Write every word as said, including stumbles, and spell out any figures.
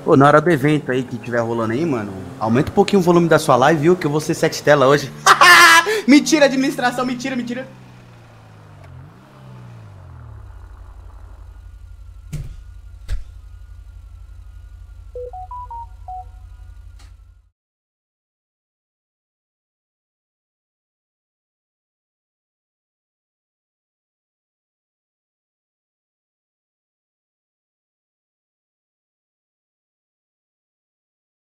Ô, na hora do evento aí que tiver rolando aí, mano, aumenta um pouquinho o volume da sua live, viu? Que eu vou ser sete tela hoje. Mentira, administração, mentira, mentira.